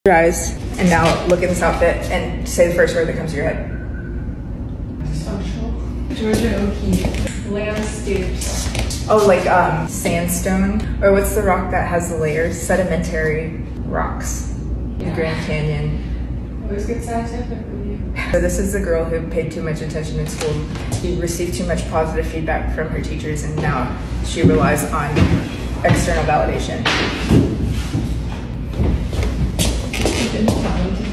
Your eyes, and now look at this outfit and say the first word that comes to your head. Social. Georgia O'Keeffe. Land Stoops. Oh, like sandstone? Or what's the rock that has the layers? Sedimentary rocks. The Grand Canyon. Always good scientific review. So this is the girl who paid too much attention in school. She received too much positive feedback from her teachers, and now she relies on external validation. Good talent.